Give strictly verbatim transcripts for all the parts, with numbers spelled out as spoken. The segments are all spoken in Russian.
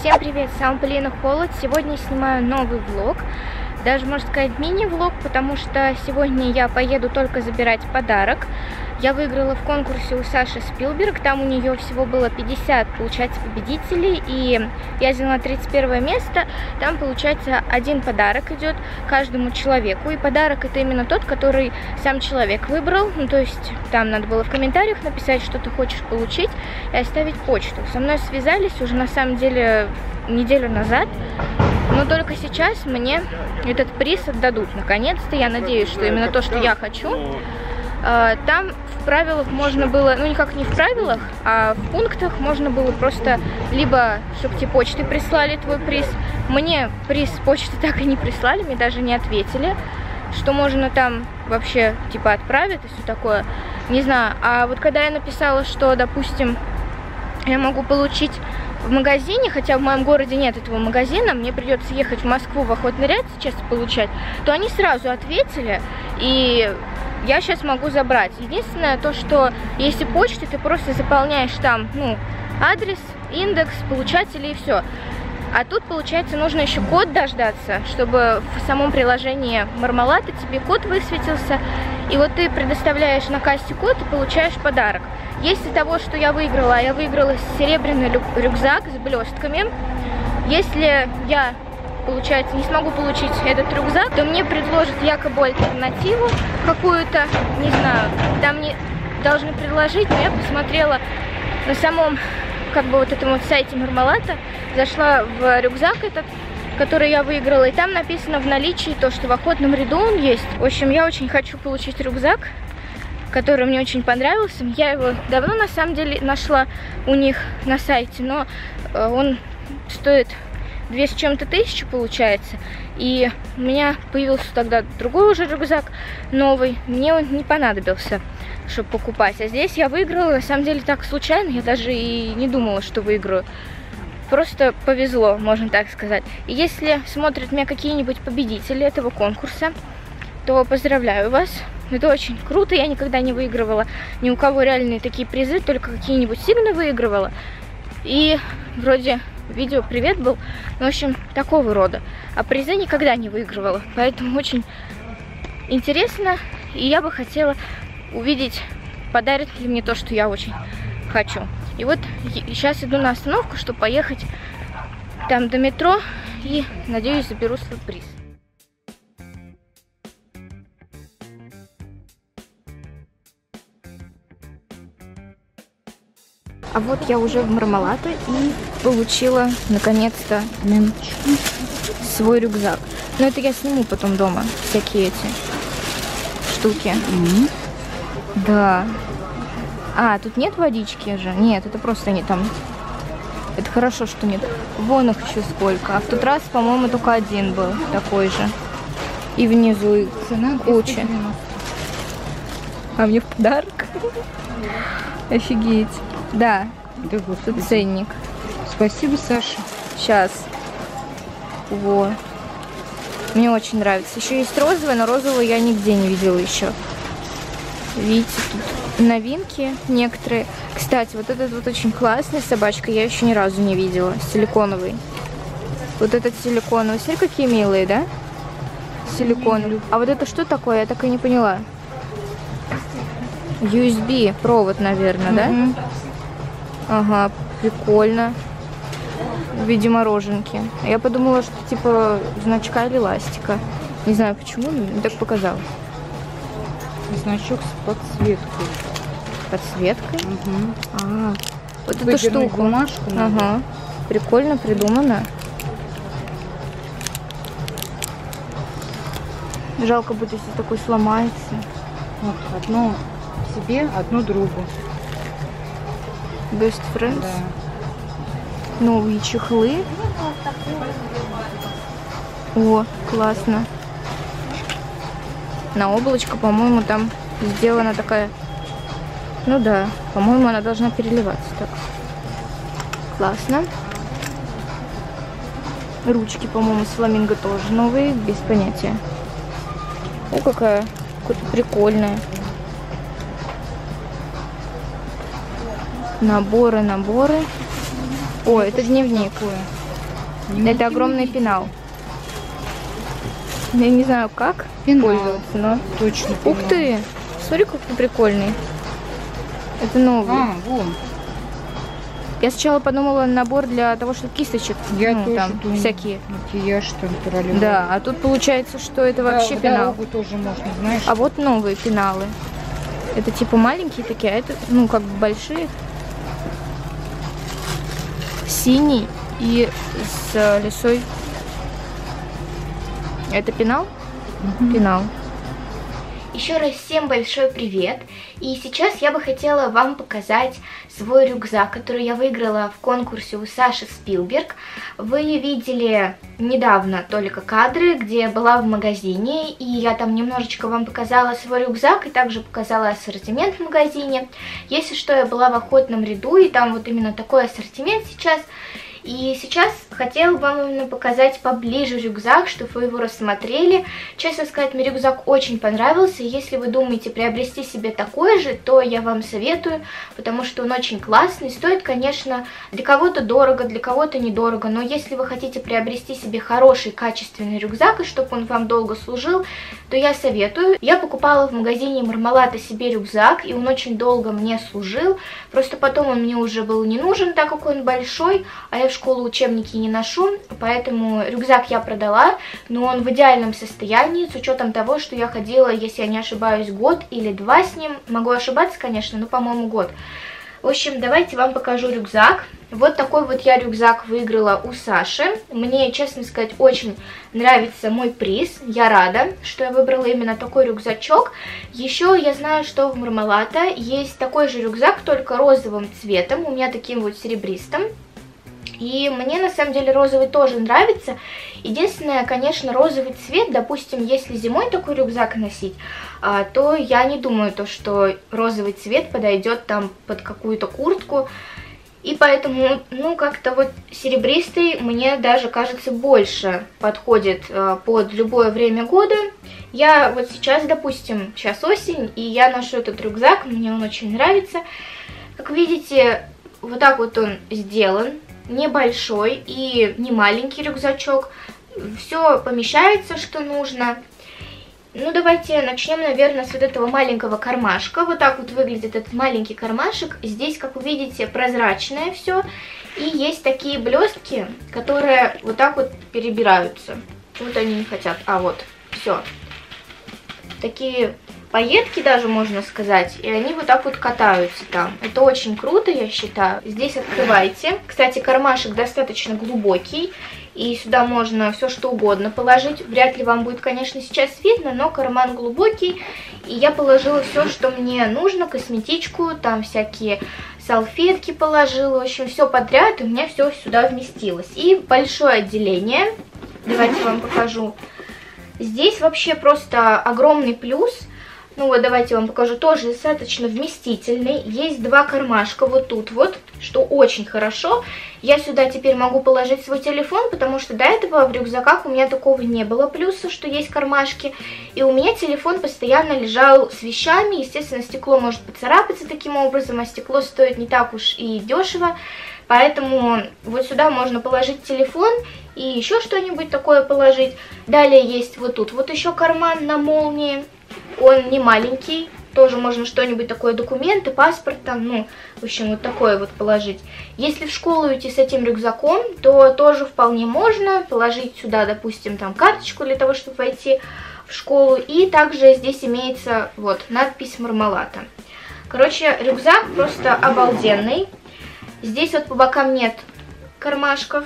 Всем привет, с вами Полина Холод. Сегодня снимаю новый влог, даже можно сказать мини-влог, потому что сегодня я поеду только забирать подарок. Я выиграла в конкурсе у Саши Спилберг, там у нее всего было пятьдесят, получается, победителей, и я заняла тридцать первое место. Там, получается, один подарок идет каждому человеку, и подарок это именно тот, который сам человек выбрал. Ну, то есть там надо было в комментариях написать, что ты хочешь получить, и оставить почту. Со мной связались уже на самом деле неделю назад, но только сейчас мне этот приз отдадут. Наконец-то, я надеюсь, что именно то, что я хочу. Там в правилах можно было, ну никак не в правилах, а в пунктах можно было просто либо, чтобы тебе почтой прислали твой приз. Мне приз почты так и не прислали, мне даже не ответили, что можно там вообще типа отправить и все такое. Не знаю, а вот когда я написала, что, допустим, я могу получить в магазине, хотя в моем городе нет этого магазина, мне придется ехать в Москву в охотный ряд сейчас получать, то они сразу ответили, и я сейчас могу забрать. Единственное то, что если почты, ты просто заполняешь там, ну, адрес, индекс, получателя и все. А тут, получается, нужно еще код дождаться, чтобы в самом приложении Мармалата тебе код высветился. И вот ты предоставляешь на кассе код и получаешь подарок. Если того, что я выиграла, я выиграла серебряный рюкзак с блестками. Если я, получается, не смогу получить этот рюкзак, то мне предложат якобы альтернативу какую-то, не знаю, там мне должны предложить, но я посмотрела на самом, как бы, вот этом вот сайте Мармалата, зашла в рюкзак этот, который я выиграла, и там написано в наличии то, что в охотном ряду он есть. В общем, я очень хочу получить рюкзак, который мне очень понравился. Я его давно, на самом деле, нашла у них на сайте, но он стоит две с чем-то тысячи, получается. И у меня появился тогда другой уже рюкзак, новый. Мне он не понадобился, чтобы покупать. А здесь я выиграла, на самом деле, так случайно. Я даже и не думала, что выиграю. Просто повезло, можно так сказать. И если смотрят меня какие-нибудь победители этого конкурса, то поздравляю вас. Это очень круто. Я никогда не выигрывала ни у кого реальные такие призы, только какие-нибудь сигны выигрывала. И вроде видео привет был, в общем, такого рода. А призы никогда не выигрывала. Поэтому очень интересно. И я бы хотела увидеть, подарит ли мне то, что я очень хочу. И вот сейчас иду на остановку, чтобы поехать там до метро. И, надеюсь, заберу свой приз. А вот я уже в Мармалата и получила, наконец-то, свой рюкзак. Но это я сниму потом дома, всякие эти штуки. Mm-hmm. Да. А, тут нет водички же? Нет, это просто они там... Это хорошо, что нет. Вон их еще сколько. А в тот раз, по-моему, только один был такой же. И внизу их куча. А мне в подарок? Офигеть. Да, да, тут ценник. Спасибо, Саша. Сейчас. Во. Мне очень нравится. Еще есть розовый, но розовый я нигде не видела еще. Видите, тут новинки некоторые. Кстати, вот этот вот очень классный собачка, я еще ни разу не видела. Силиконовый. Вот этот силиконовый. Смотри, какие милые, да? Силиконовый. А вот это что такое? Я так и не поняла. ю эс би провод, наверное, mm-hmm. да? Ага, прикольно. В виде мороженки. Я подумала, что типа значка или ластика. Не знаю почему, но мне так показалось. Значок с подсветкой. Подсветкой? Угу. А, вот эту штуку. Бумажку. Ага. Прикольно придумано. Жалко будет, если такой сломается. Вот, одно себе, одно другу. Best Friends. Да. Новые чехлы. О, классно. На облачко, по-моему, там сделана такая... Ну да, по-моему, она должна переливаться так. Классно. Ручки, по-моему, с фламинго тоже новые, без понятия. О, какая, какая-то прикольная. Наборы, наборы. О, это дневник. Это огромный пенал. Я не знаю, как Пенал. пользоваться, но... Точно Ух пенал. ты! Смотри, какой прикольный. Это новый. А, вон. Я сначала подумала набор для того, чтобы кисточек, Я ну, тоже там думаю. всякие. Макияж там параллельно. Да, а тут получается, что это вообще да, пенал. дорогу тоже можно, знаешь. А вот новые пеналы. Это типа маленькие такие, а это, ну, как бы большие. Синий и с лисой. Это пенал? Мгм. Пенал. Еще раз всем большой привет. И сейчас я бы хотела вам показать свой рюкзак, который я выиграла в конкурсе у Саши Спилберг. Вы видели недавно только кадры, где я была в магазине, и я там немножечко вам показала свой рюкзак и также показала ассортимент в магазине. Если что, я была в охотном ряду, и там вот именно такой ассортимент сейчас. И сейчас хотела вам именно показать поближе рюкзак, чтобы вы его рассмотрели. Честно сказать, мне рюкзак очень понравился. Если вы думаете приобрести себе такой же, то я вам советую, потому что он очень классный. Стоит, конечно, для кого-то дорого, для кого-то недорого, но если вы хотите приобрести себе хороший, качественный рюкзак, и чтобы он вам долго служил, то я советую. Я покупала в магазине Мармелада себе рюкзак, и он очень долго мне служил. Просто потом он мне уже был не нужен, так как он большой, а я в школу учебники не ношу, поэтому рюкзак я продала, но он в идеальном состоянии, с учетом того, что я ходила, если я не ошибаюсь, год или два с ним. Могу ошибаться, конечно, но, по-моему, год. В общем, давайте вам покажу рюкзак. Вот такой вот я рюкзак выиграла у Саши. Мне, честно сказать, очень нравится мой приз. Я рада, что я выбрала именно такой рюкзачок. Еще я знаю, что в Мармелада есть такой же рюкзак, только розовым цветом, у меня таким вот серебристым. И мне, на самом деле, розовый тоже нравится. Единственное, конечно, розовый цвет, допустим, если зимой такой рюкзак носить, то я не думаю, то, что розовый цвет подойдет там под какую-то куртку. И поэтому, ну, как-то вот серебристый мне даже, кажется, больше подходит под любое время года. Я вот сейчас, допустим, сейчас осень, и я ношу этот рюкзак, мне он очень нравится. Как видите, вот так вот он сделан. Небольшой и не маленький рюкзачок. Все помещается, что нужно. Ну, давайте начнем, наверное, с вот этого маленького кармашка. Вот так вот выглядит этот маленький кармашек. Здесь, как вы видите, прозрачное все. И есть такие блестки, которые вот так вот перебираются. Вот они не хотят. А вот, все. Такие пайетки даже, можно сказать, и они вот так вот катаются там. Это очень круто, я считаю. Здесь открывайте. Кстати, кармашек достаточно глубокий, и сюда можно все что угодно положить. Вряд ли вам будет, конечно, сейчас видно, но карман глубокий. И я положила все, что мне нужно, косметичку, там всякие салфетки положила, в общем, все подряд, и у меня все сюда вместилось. И большое отделение. Давайте вам покажу. Здесь вообще просто огромный плюс. Ну вот, давайте я вам покажу, тоже достаточно вместительный. Есть два кармашка вот тут вот, что очень хорошо. Я сюда теперь могу положить свой телефон, потому что до этого в рюкзаках у меня такого не было плюса, что есть кармашки. И у меня телефон постоянно лежал с вещами. Естественно, стекло может поцарапаться таким образом, а стекло стоит не так уж и дешево. Поэтому вот сюда можно положить телефон и еще что-нибудь такое положить. Далее есть вот тут вот еще карман на молнии. Он не маленький, тоже можно что-нибудь такое, документы, паспорт там, ну, в общем, вот такое вот положить. Если в школу идти с этим рюкзаком, то тоже вполне можно положить сюда, допустим, там карточку для того, чтобы войти в школу. И также здесь имеется вот надпись Мармелада. Короче, рюкзак просто обалденный. Здесь вот по бокам нет кармашков.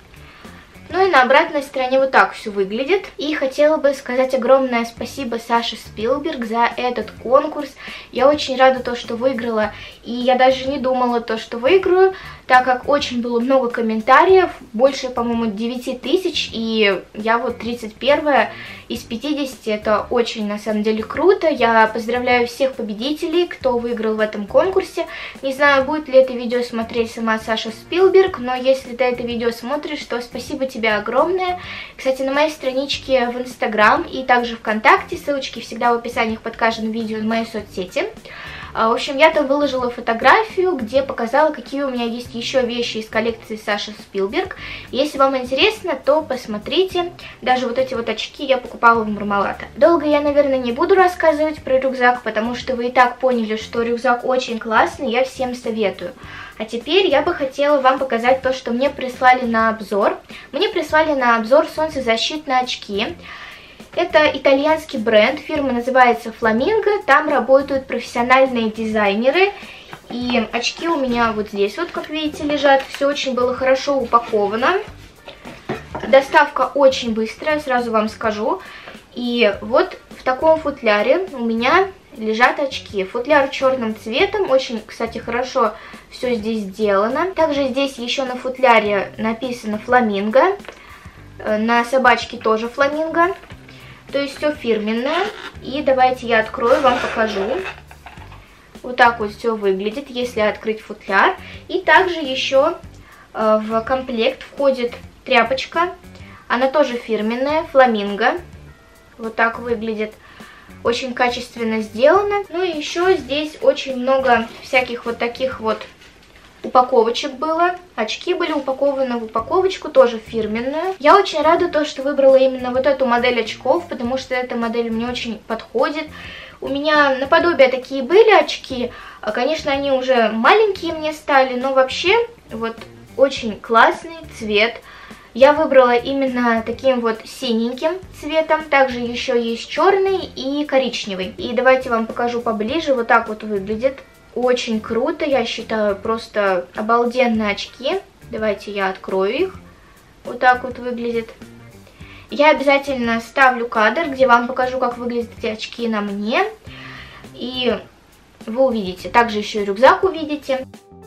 Ну и на обратной стороне вот так все выглядит. И хотела бы сказать огромное спасибо Саше Спилберг за этот конкурс. Я очень рада то, что выиграла. И я даже не думала то, что выиграю, так как очень было много комментариев. Больше, по-моему, девять тысяч. И я вот тридцать первая из пятидесяти. Это очень, на самом деле, круто. Я поздравляю всех победителей, кто выиграл в этом конкурсе. Не знаю, будет ли это видео смотреть сама Саша Спилберг, но если ты это видео смотришь, то спасибо тебе огромное. Кстати, на моей страничке в Инстаграм и также ВКонтакте, ссылочки всегда в описании под каждым видео на моей соцсети, В общем, я там выложила фотографию, где показала, какие у меня есть еще вещи из коллекции Саши Спилберг. Если вам интересно, то посмотрите. Даже вот эти вот очки я покупала в Мармалата. Долго я, наверное, не буду рассказывать про рюкзак, потому что вы и так поняли, что рюкзак очень классный, я всем советую. А теперь я бы хотела вам показать то, что мне прислали на обзор. Мне прислали на обзор солнцезащитные очки. Это итальянский бренд, фирма называется Flamingo, там работают профессиональные дизайнеры. И очки у меня вот здесь вот, как видите, лежат. Все очень было хорошо упаковано. Доставка очень быстрая, сразу вам скажу. И вот в таком футляре у меня лежат очки. Футляр черным цветом, очень, кстати, хорошо все здесь сделано. Также здесь еще на футляре написано Flamingo, на собачке тоже Flamingo. То есть все фирменное. И давайте я открою, вам покажу. Вот так вот все выглядит, если открыть футляр. И также еще э, в комплект входит тряпочка. Она тоже фирменная, Flamingo. Вот так выглядит. Очень качественно сделано. Ну и еще здесь очень много всяких вот таких вот упаковочек было. Очки были упакованы в упаковочку, тоже фирменную. Я очень рада, то, что выбрала именно вот эту модель очков, потому что эта модель мне очень подходит. У меня наподобие такие были очки. Конечно, они уже маленькие мне стали, но вообще вот очень классный цвет. Я выбрала именно таким вот синеньким цветом. Также еще есть черный и коричневый. И давайте вам покажу поближе. Вот так вот выглядит. Очень круто, я считаю, просто обалденные очки. Давайте я открою их. Вот так вот выглядит. Я обязательно ставлю кадр, где вам покажу, как выглядят эти очки на мне. И вы увидите. Также еще и рюкзак увидите.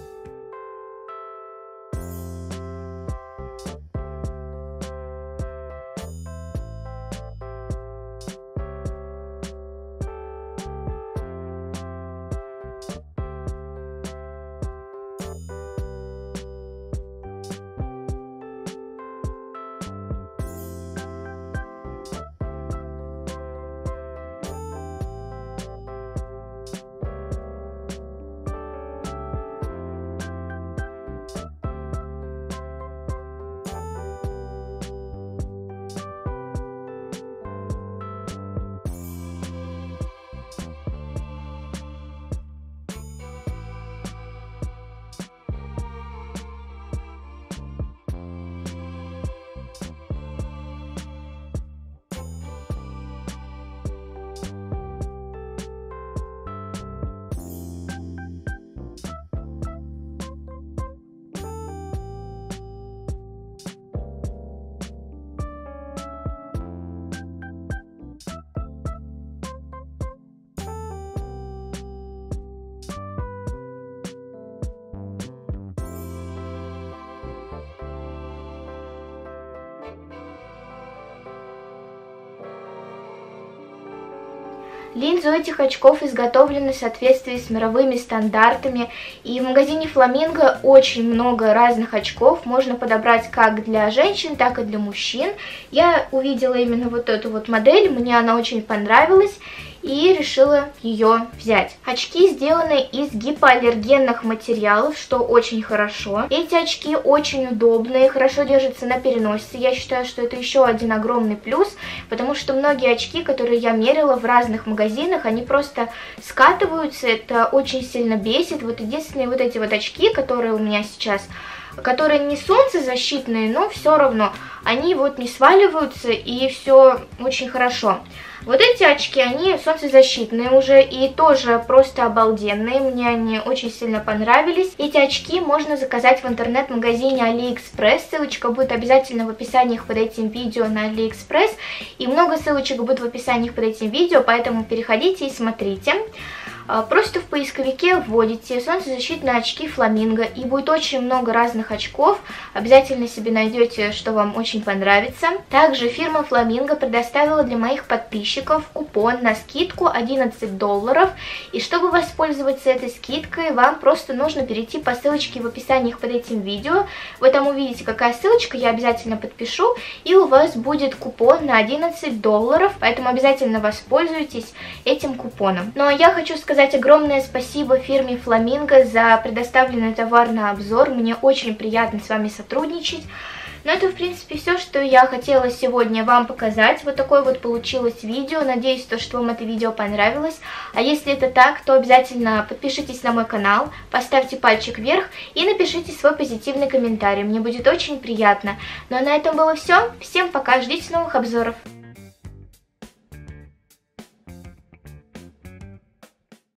Линзы у этих очков изготовлены в соответствии с мировыми стандартами. И в магазине Flamingo очень много разных очков. Можно подобрать как для женщин, так и для мужчин. Я увидела именно вот эту вот модель, мне она очень понравилась. И решила ее взять. Очки сделаны из гипоаллергенных материалов, что очень хорошо. Эти очки очень удобные, хорошо держатся на переносице. Я считаю, что это еще один огромный плюс, потому что многие очки, которые я мерила в разных магазинах, они просто скатываются, это очень сильно бесит. Вот единственные вот эти вот очки, которые у меня сейчас, которые не солнцезащитные, но все равно они вот не сваливаются, и все очень хорошо. Вот эти очки, они солнцезащитные уже и тоже просто обалденные, мне они очень сильно понравились. Эти очки можно заказать в интернет-магазине AliExpress, ссылочка будет обязательно в описании под этим видео на AliExpress, и много ссылочек будет в описании под этим видео, поэтому переходите и смотрите. Просто в поисковике вводите солнцезащитные очки Flamingo, и будет очень много разных очков. Обязательно себе найдете, что вам очень понравится. Также фирма Flamingo предоставила для моих подписчиков купон на скидку одиннадцать долларов. И чтобы воспользоваться этой скидкой, вам просто нужно перейти по ссылочке в описании под этим видео. Вы там увидите, какая ссылочка, я обязательно подпишу, и у вас будет купон на одиннадцать долларов, поэтому обязательно воспользуйтесь этим купоном. Ну а я хочу сказать, сказать огромное спасибо фирме Flamingo за предоставленный товар на обзор. Мне очень приятно с вами сотрудничать. Но это, в принципе, все, что я хотела сегодня вам показать. Вот такое вот получилось видео. Надеюсь, то, что вам это видео понравилось. А если это так, то обязательно подпишитесь на мой канал, поставьте пальчик вверх и напишите свой позитивный комментарий. Мне будет очень приятно. Ну а на этом было все. Всем пока, ждите новых обзоров.